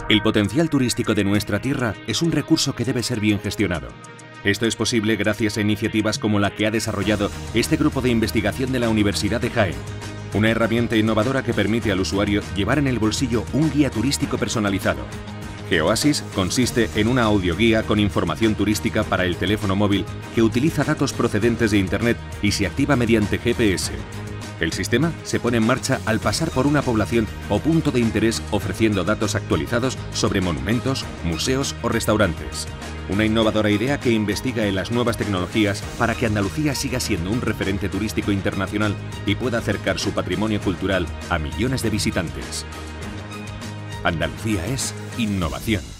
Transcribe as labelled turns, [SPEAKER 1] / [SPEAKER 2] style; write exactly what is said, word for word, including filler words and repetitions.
[SPEAKER 1] El potencial turístico de nuestra tierra es un recurso que debe ser bien gestionado. Esto es posible gracias a iniciativas como la que ha desarrollado este grupo de investigación de la Universidad de Jaén. Una herramienta innovadora que permite al usuario llevar en el bolsillo un guía turístico personalizado. GeoAsis consiste en una audioguía con información turística para el teléfono móvil que utiliza datos procedentes de Internet y se activa mediante G P S. El sistema se pone en marcha al pasar por una población o punto de interés ofreciendo datos actualizados sobre monumentos, museos o restaurantes. Una innovadora idea que investiga en las nuevas tecnologías para que Andalucía siga siendo un referente turístico internacional y pueda acercar su patrimonio cultural a millones de visitantes. Andalucía es innovación.